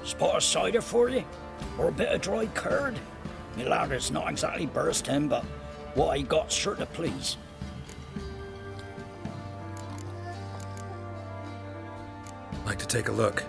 Spot of cider for you? Or a bit of dry curd? Me lad is not exactly bursting, but what I got's sure to please. Like to take a look.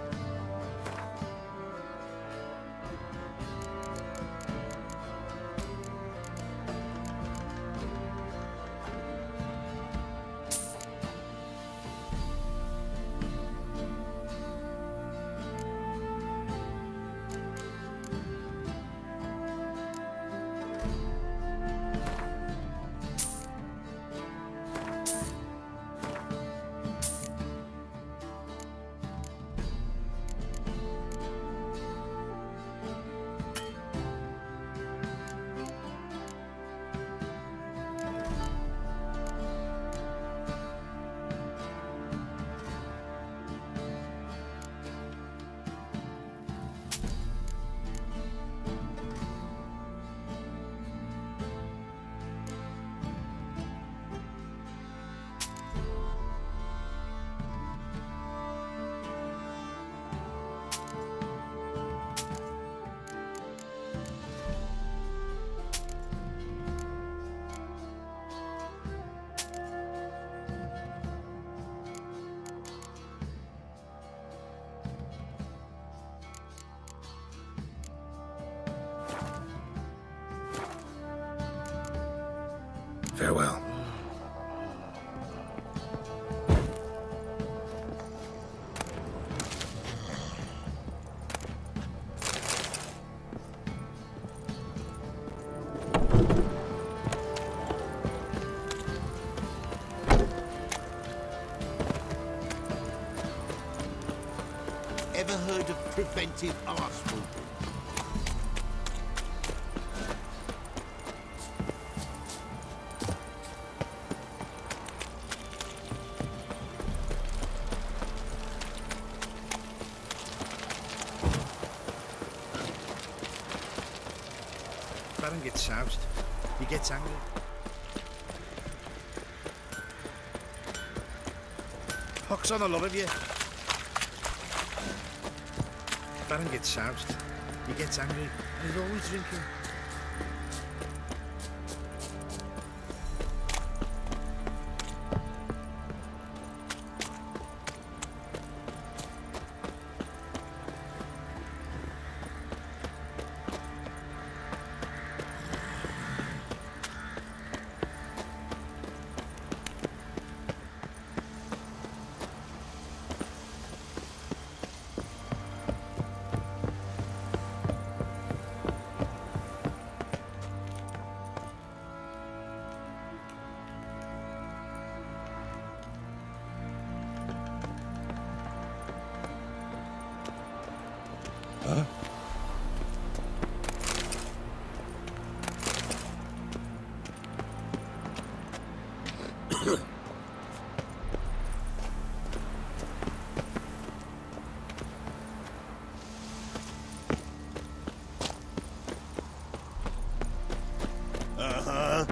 Farewell. Ever heard of preventive arse movement? Baron gets soused. He gets angry. Pox on the lot of you. Baron gets soused. He gets angry. And he's always drinking. Huh? Uh-huh.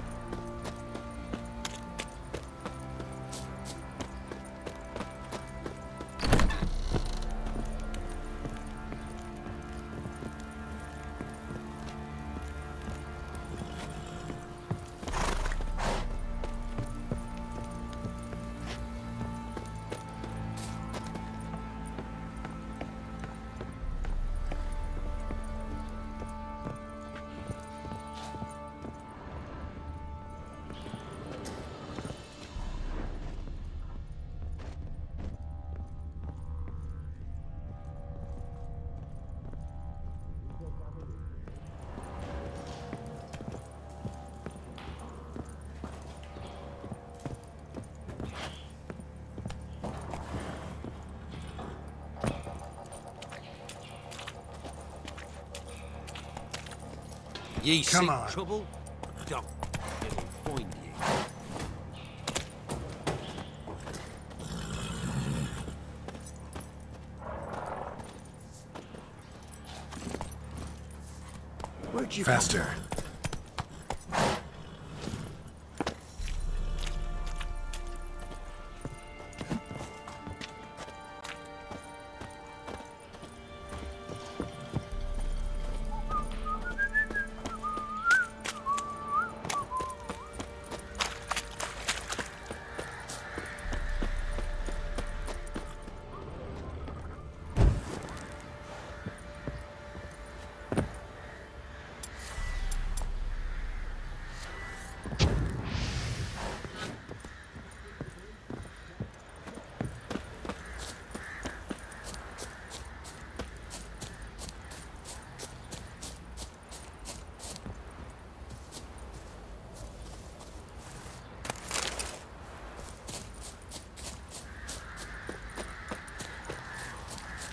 Ye Come seek on. trouble? Don't. It'll find you. Where'd you Faster.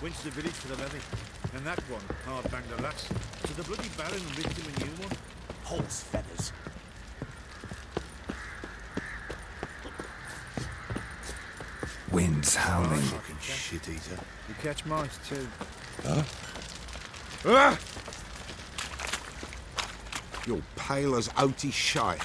went to the village for the levy, and that one hard banged a lass. So the bloody Baron ripped him a new one. Horse feathers. Wind's howling. Fucking shit eater. You catch mice too. Huh? Ah! You're pale as oaty shite.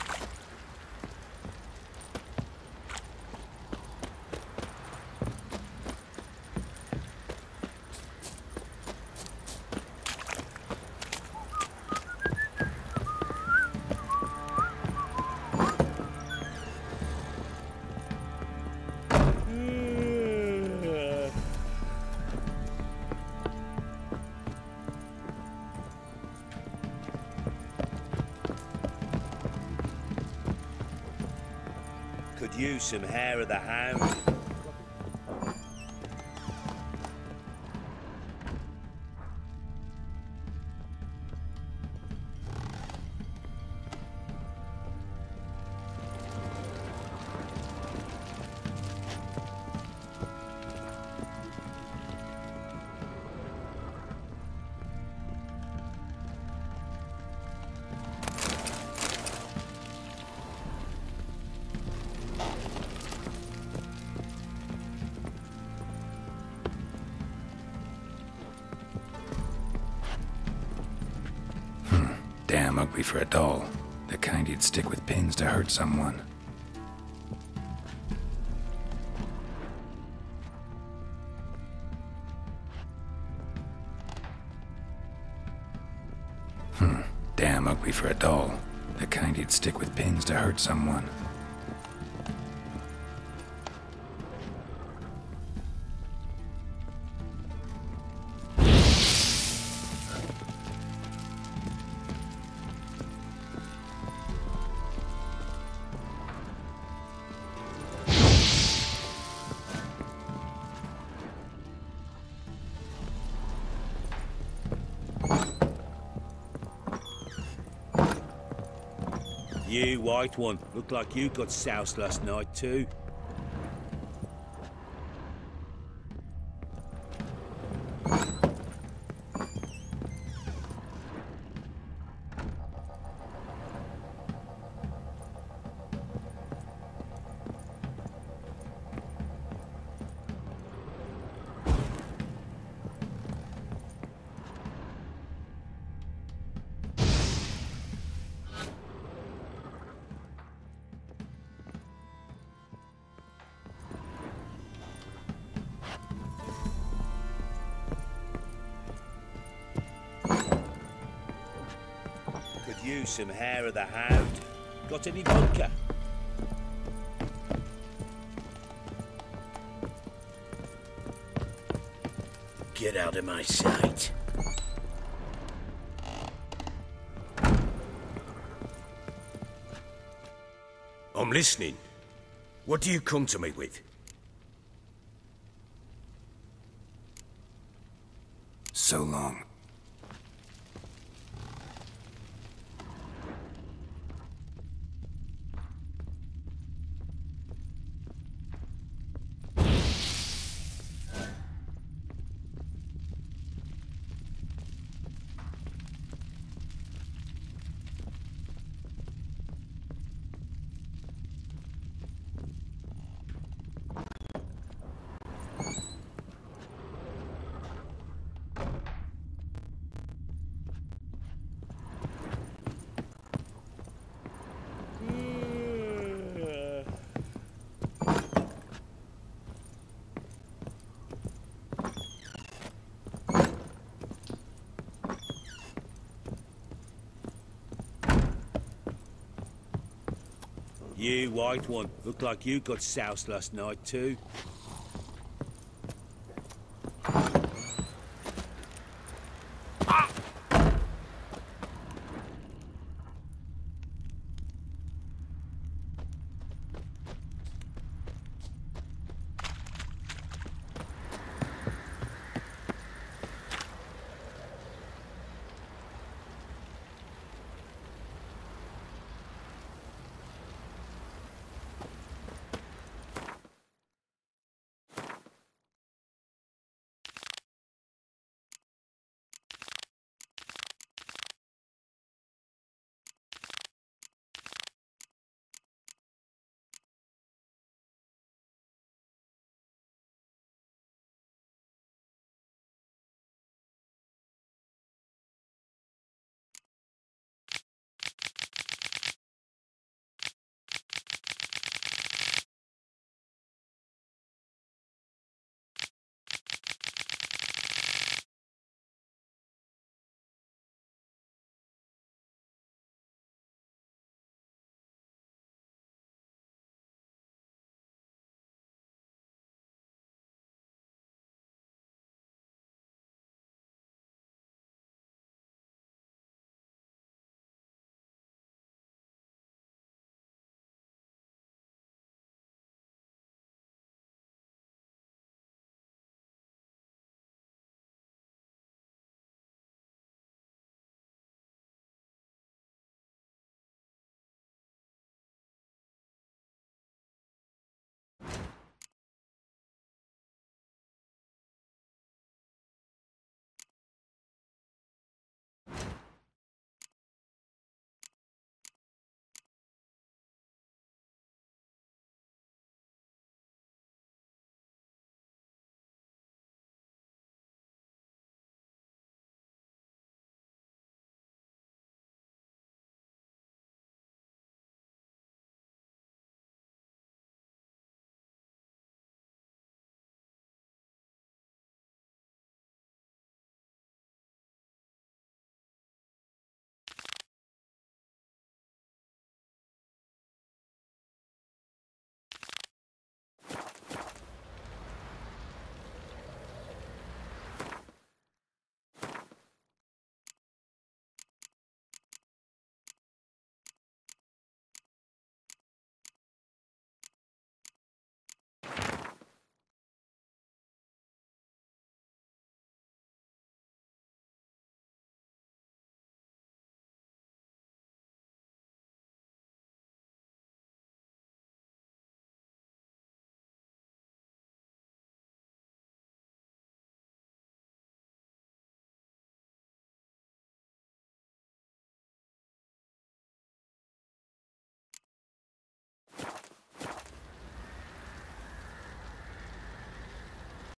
Could use some hair of the hound. Damn ugly for a doll. The kind you'd stick with pins to hurt someone. Damn ugly for a doll. The kind you'd stick with pins to hurt someone. You, white one, look like you got soused last night too. Could use some hair of the hound. Got any vodka? Get out of my sight. I'm listening. What do you come to me with? So long. You, white one, look like you got soused last night too.